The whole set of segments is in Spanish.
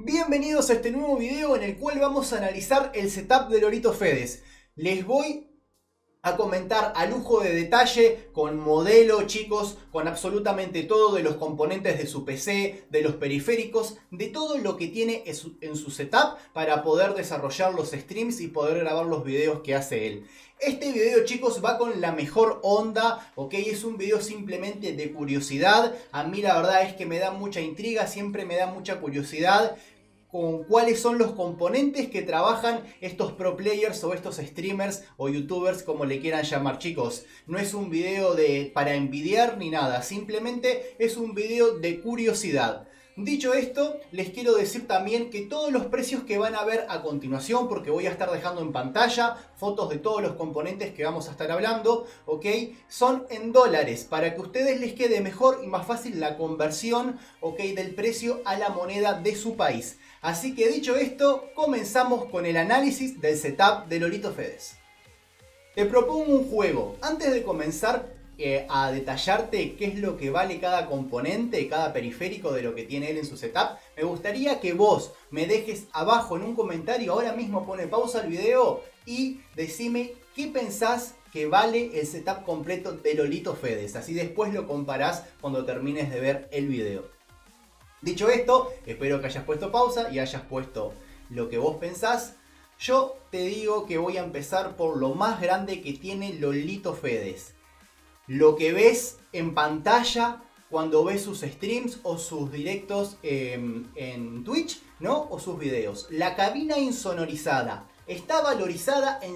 Bienvenidos a este nuevo video en el cual vamos a analizar el setup de Lolito Fedes. Les voy a comentar a lujo de detalle, con modelo, chicos, con absolutamente todo de los componentes de su PC, de los periféricos, de todo lo que tiene en su setup para poder desarrollar los streams y poder grabar los videos que hace él. Este video, chicos, va con la mejor onda, ok, es un video simplemente de curiosidad. A mí la verdad es que me da mucha intriga, siempre me da mucha curiosidad con cuáles son los componentes que trabajan estos pro players o estos streamers o youtubers, como le quieran llamar, chicos. No es un video para envidiar ni nada, simplemente es un video de curiosidad. Dicho esto, les quiero decir también que todos los precios que van a ver a continuación, porque voy a estar dejando en pantalla fotos de todos los componentes que vamos a estar hablando, ¿ok? Son en dólares, para que a ustedes les quede mejor y más fácil la conversión, ¿ok? Del precio a la moneda de su país. Así que dicho esto, comenzamos con el análisis del setup de Lolito Fedes. Te propongo un juego. Antes de comenzar a detallarte qué es lo que vale cada componente, cada periférico de lo que tiene él en su setup, me gustaría que vos me dejes abajo en un comentario, ahora mismo pone pausa al video y decime qué pensás que vale el setup completo de Lolito Fedes. Así después lo comparás cuando termines de ver el video. Dicho esto, espero que hayas puesto pausa y hayas puesto lo que vos pensás. Yo te digo que voy a empezar por lo más grande que tiene Lolito Fedes. Lo que ves en pantalla cuando ves sus streams o sus directos en Twitch, ¿no? O sus videos. La cabina insonorizada está valorizada en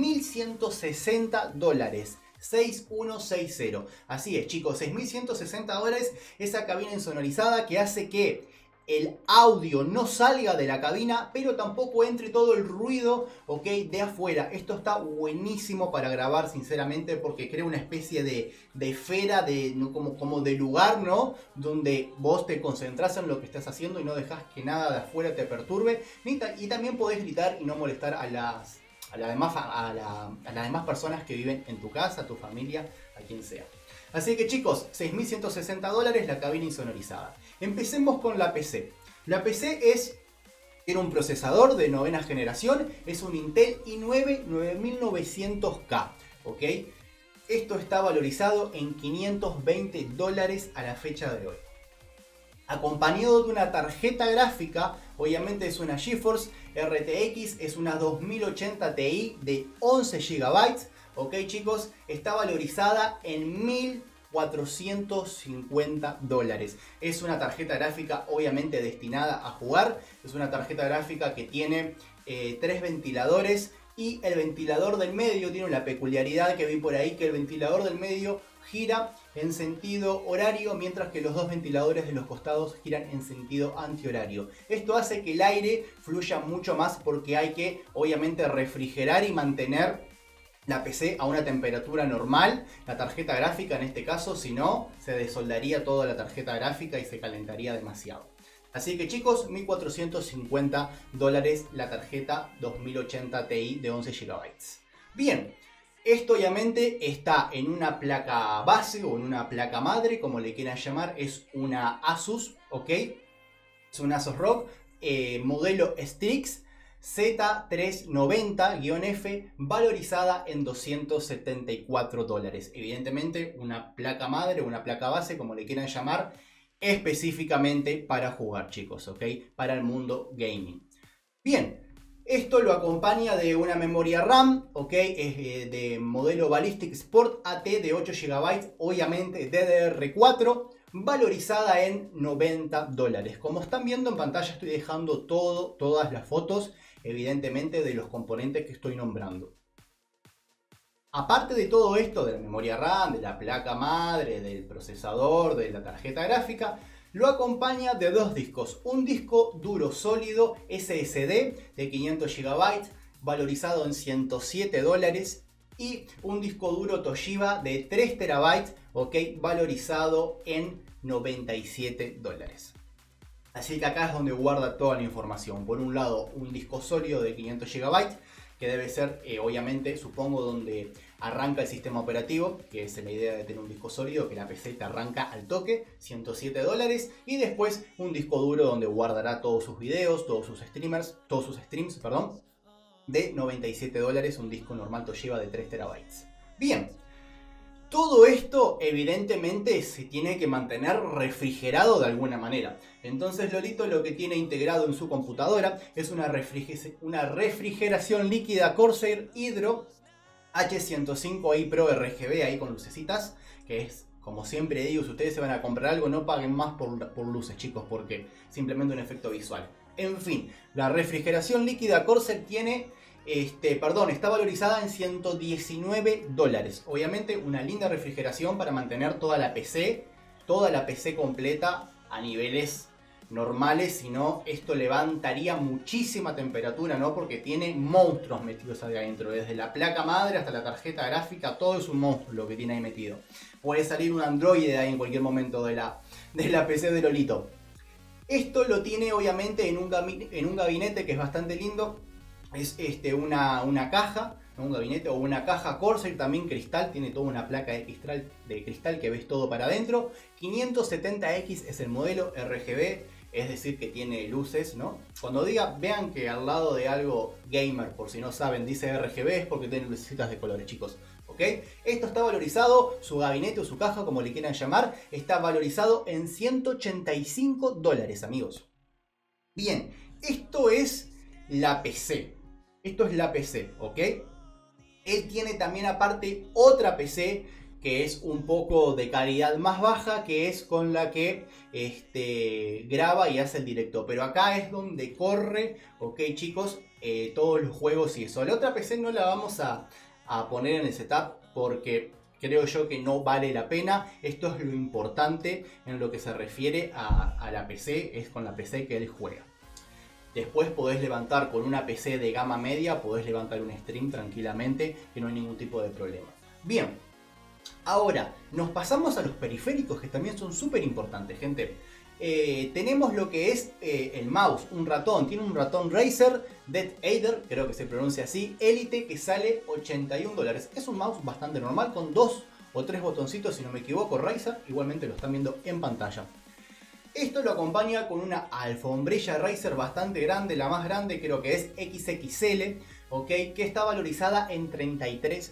$6.160. 6160. Así es, chicos, $6.160 esa cabina insonorizada que hace que el audio no salga de la cabina, pero tampoco entre todo el ruido, ok, de afuera. Esto está buenísimo para grabar, sinceramente, porque crea una especie de esfera, como de lugar, ¿no? Donde vos te concentrás en lo que estás haciendo y no dejas que nada de afuera te perturbe. Y también podés gritar y no molestar a las demás personas que viven en tu casa, tu familia, a quien sea. Así que, chicos, $6.160 la cabina insonorizada. Empecemos con la PC. La PC tiene un procesador de novena generación, es un Intel i9 9900K, ¿ok? Esto está valorizado en $520 a la fecha de hoy. Acompañado de una tarjeta gráfica, obviamente es una GeForce RTX, es una 2080 Ti de 11 GB, ok, chicos, está valorizada en $1.450. Es una tarjeta gráfica obviamente destinada a jugar, es una tarjeta gráfica que tiene 3 ventiladores y el ventilador del medio tiene una peculiaridad que vi por ahí, que el ventilador del medio gira en sentido horario, mientras que los dos ventiladores de los costados giran en sentido antihorario. Esto hace que el aire fluya mucho más porque hay que obviamente refrigerar y mantener la PC a una temperatura normal, la tarjeta gráfica en este caso, si no se desoldaría toda la tarjeta gráfica y se calentaría demasiado. Así que, chicos, $1.450 la tarjeta 2080 Ti de 11 GB. Bien. Esto obviamente está en una placa base o en una placa madre, como le quieran llamar. Es una Asus, ¿ok? Es una Asus ROG modelo Strix Z390-F, valorizada en $274. Evidentemente una placa madre o una placa base, como le quieran llamar, específicamente para jugar, chicos, ¿ok? Para el mundo gaming. Bien. Esto lo acompaña de una memoria RAM, ok, es de modelo Ballistic Sport AT de 8 GB, obviamente DDR4, valorizada en $90. Como están viendo en pantalla estoy dejando todas las fotos, evidentemente, de los componentes que estoy nombrando. Aparte de todo esto, de la memoria RAM, de la placa madre, del procesador, de la tarjeta gráfica, lo acompaña de dos discos. Un disco duro sólido SSD de 500 GB, valorizado en $107. Y un disco duro Toshiba de 3 TB, ok, valorizado en $97. Así que acá es donde guarda toda la información. Por un lado, un disco sólido de 500 GB que debe ser, obviamente, supongo, donde arranca el sistema operativo, que es la idea de tener un disco sólido, que la PC te arranca al toque, $107, y después un disco duro donde guardará todos sus videos, todos sus streams, perdón, de $97, un disco normal Toshiba de 3 terabytes. Bien, todo esto evidentemente se tiene que mantener refrigerado de alguna manera. Entonces Lolito lo que tiene integrado en su computadora es una refrigeración líquida Corsair Hydro H105i Pro RGB, ahí con lucecitas, que es, como siempre digo, si ustedes se van a comprar algo, no paguen más por luces, chicos, porque simplemente un efecto visual. En fin, la refrigeración líquida Corsair tiene, está valorizada en $119. Obviamente una linda refrigeración para mantener toda la PC completa a niveles normales, si no esto levantaría muchísima temperatura, ¿no? Porque tiene monstruos metidos ahí adentro, desde la placa madre hasta la tarjeta gráfica, todo es un monstruo lo que tiene ahí metido. Puede salir un Android de ahí en cualquier momento de la PC de Lolito. Esto lo tiene obviamente en un gabinete que es bastante lindo. Es una caja, ¿no? Un gabinete o una caja Corsair, también cristal, tiene toda una placa de cristal que ves todo para adentro. 570X es el modelo RGB, es decir que tiene luces, ¿no? Cuando vean que al lado de algo gamer, por si no saben, dice RGB, es porque tiene lucecitas de colores, chicos. ¿Ok? Esto está valorizado, su gabinete o su caja, como le quieran llamar, está valorizado en $185, amigos. Bien, esto es la PC. Esto es la PC, ¿ok? Él tiene también aparte otra PC que es un poco de calidad más baja, que es con la que graba y hace el directo. Pero acá es donde corre, ¿ok, chicos? Todos los juegos y eso. La otra PC no la vamos a poner en el setup porque creo yo que no vale la pena. Esto es lo importante en lo que se refiere a la PC, es con la PC que él juega. Después podés levantar con una PC de gama media, podés levantar un stream tranquilamente, que no hay ningún tipo de problema. Bien, ahora nos pasamos a los periféricos, que también son súper importantes, gente. Tenemos lo que es el mouse, un ratón. Tiene un ratón Razer DeadAder, creo que se pronuncia así, Elite, que sale $81. Es un mouse bastante normal, con 2 o 3 botoncitos, si no me equivoco, Razer. Igualmente lo están viendo en pantalla. Esto lo acompaña con una alfombrilla Razer bastante grande, la más grande creo que es XXL, ¿ok? Que está valorizada en $33.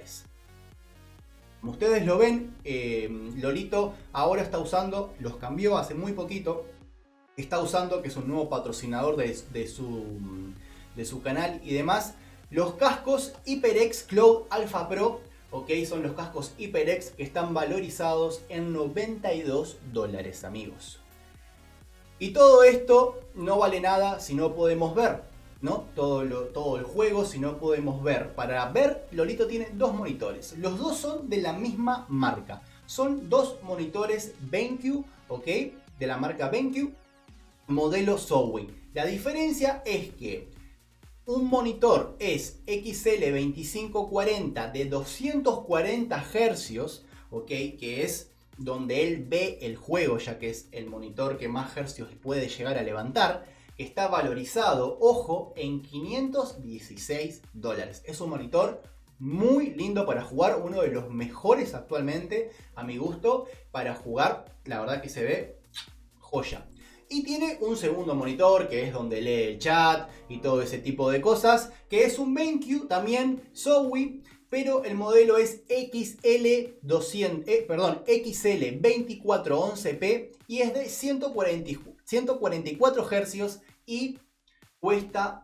Como ustedes lo ven, Lolito ahora está usando, los cambió hace muy poquito, está usando, que es un nuevo patrocinador de su canal y demás, los cascos HyperX Cloud Alpha Pro, ¿ok? Son los cascos HyperX que están valorizados en $92, amigos. Y todo esto no vale nada si no podemos ver, ¿no? Todo el juego si no podemos ver. Para ver, Lolito tiene dos monitores. Los dos son de la misma marca. Son dos monitores BenQ, ¿ok? De la marca BenQ, modelo Zowie. La diferencia es que un monitor es XL2540 de 240 Hz, ¿ok? Que es donde él ve el juego, ya que es el monitor que más hercios puede llegar a levantar. Está valorizado, ojo, en $516. Es un monitor muy lindo para jugar, uno de los mejores actualmente, a mi gusto, para jugar. La verdad que se ve joya. Y tiene un segundo monitor, que es donde lee el chat y todo ese tipo de cosas, que es un BenQ también Zowie, pero el modelo es XL2411P y es de 144 Hz y cuesta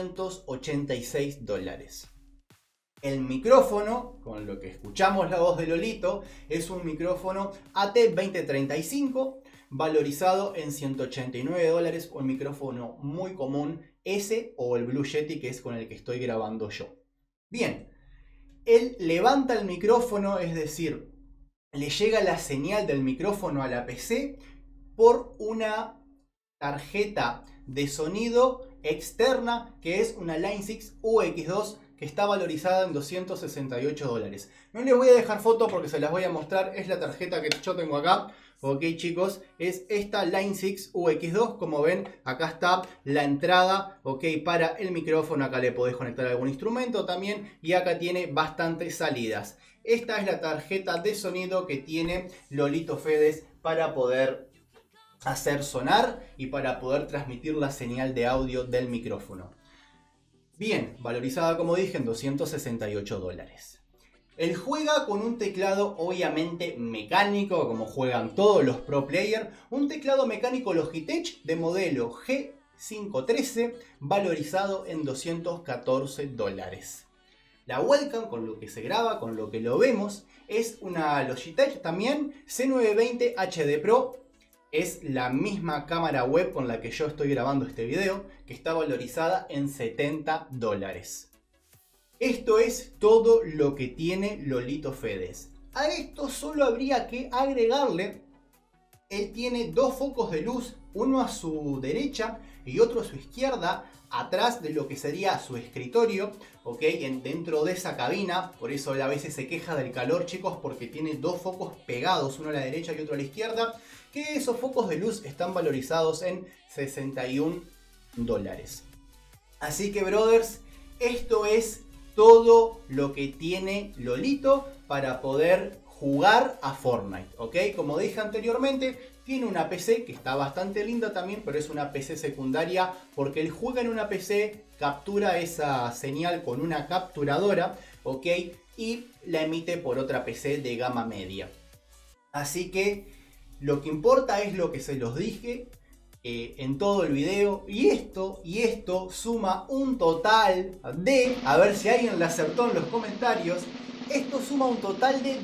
$286. El micrófono, con lo que escuchamos la voz de Lolito, es un micrófono AT2035 valorizado en $189, un micrófono muy común, ese o el Blue Yeti, que es con el que estoy grabando yo. Bien. Él levanta el micrófono, es decir, le llega la señal del micrófono a la PC por una tarjeta de sonido externa, que es una Line 6 UX2 que está valorizada en 268 dólares. No les voy a dejar foto porque se las voy a mostrar. Es la tarjeta que yo tengo acá. Ok, chicos, es esta Line 6 UX2. Como ven, acá está la entrada, ok, para el micrófono. Acá le podés conectar algún instrumento también. Y acá tiene bastantes salidas. Esta es la tarjeta de sonido que tiene Lolito Fedes para poder hacer sonar y para poder transmitir la señal de audio del micrófono. Bien, valorizada como dije en 268 dólares. Él juega con un teclado obviamente mecánico, como juegan todos los pro players. Un teclado mecánico Logitech de modelo G513, valorizado en 214 dólares. La webcam con lo que se graba, con lo que lo vemos, es una Logitech también C920 HD Pro. Es la misma cámara web con la que yo estoy grabando este video, que está valorizada en 70 dólares. Esto es todo lo que tiene Lolito Fedes. A esto solo habría que agregarle, él tiene dos focos de luz, uno a su derecha y otro a su izquierda, atrás de lo que sería su escritorio, ok, dentro de esa cabina. Por eso él a veces se queja del calor, chicos, porque tiene dos focos pegados, uno a la derecha y otro a la izquierda, que esos focos de luz están valorizados en 61 dólares. Así que, brothers, esto es todo lo que tiene Lolito para poder jugar a Fortnite, ¿ok? Como dije anteriormente, tiene una PC que está bastante linda también, pero es una PC secundaria porque él juega en una PC, captura esa señal con una capturadora, ¿ok? Y la emite por otra PC de gama media. Así que lo que importa es lo que se los dije en todo el video, y esto suma un total de, a ver si alguien le acertó en los comentarios, esto suma un total de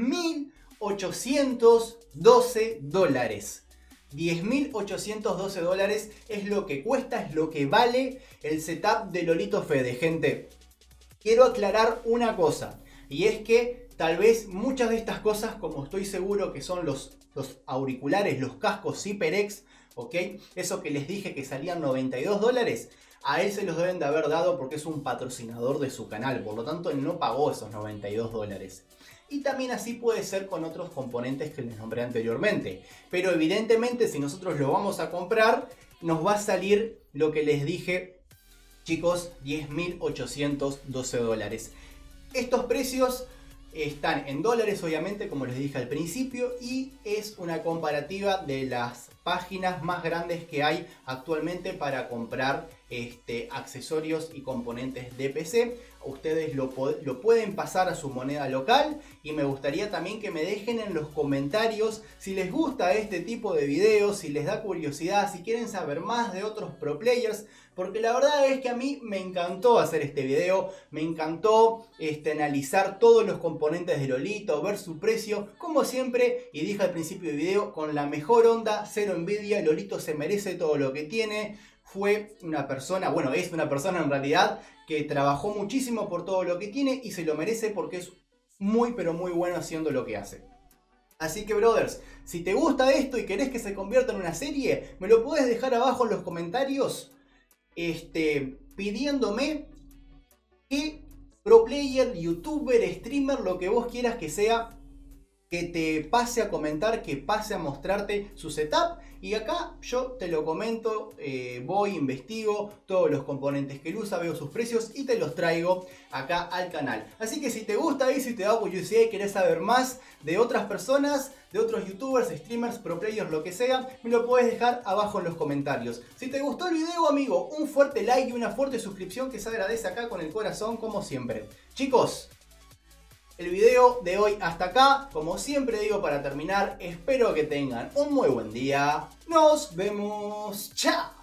10.812 dólares. 10.812 dólares es lo que cuesta, es lo que vale el setup de Lolito Fede. Gente, quiero aclarar una cosa, y es que tal vez muchas de estas cosas, como estoy seguro que son los auriculares, los cascos HyperX, ¿ok? Eso que les dije que salían 92 dólares, a él se los deben de haber dado porque es un patrocinador de su canal, por lo tanto él no pagó esos 92 dólares. Y también así puede ser con otros componentes que les nombré anteriormente. Pero evidentemente si nosotros lo vamos a comprar, nos va a salir lo que les dije, chicos, 10.812 dólares. Estos precios están en dólares, obviamente, como les dije al principio, y es una comparativa de las páginas más grandes que hay actualmente para comprar accesorios y componentes de PC. Ustedes lo pueden pasar a su moneda local, y me gustaría también que me dejen en los comentarios si les gusta este tipo de videos, si les da curiosidad, si quieren saber más de otros pro players, porque la verdad es que a mí me encantó hacer este video, me encantó analizar todos los componentes de Lolito, ver su precio, como siempre, y dije al principio del video, con la mejor onda, cero envidia. Lolito se merece todo lo que tiene. Fue una persona, bueno, es una persona en realidad que trabajó muchísimo por todo lo que tiene y se lo merece porque es muy pero muy bueno haciendo lo que hace. Así que, brothers, si te gusta esto y querés que se convierta en una serie, me lo podés dejar abajo en los comentarios pidiéndome qué pro player, youtuber, streamer, lo que vos quieras que sea, que te pase a comentar, que pase a mostrarte su setup. Y acá yo te lo comento, voy, investigo todos los componentes que él usa, veo sus precios y te los traigo acá al canal. Así que si te gusta y si te da curiosidad y querés saber más de otras personas, de otros youtubers, streamers, pro players, lo que sea, me lo puedes dejar abajo en los comentarios. Si te gustó el video, amigo, un fuerte like y una fuerte suscripción que se agradece acá con el corazón, como siempre. Chicos, el video de hoy hasta acá. Como siempre digo para terminar, espero que tengan un muy buen día. Nos vemos. ¡Chao!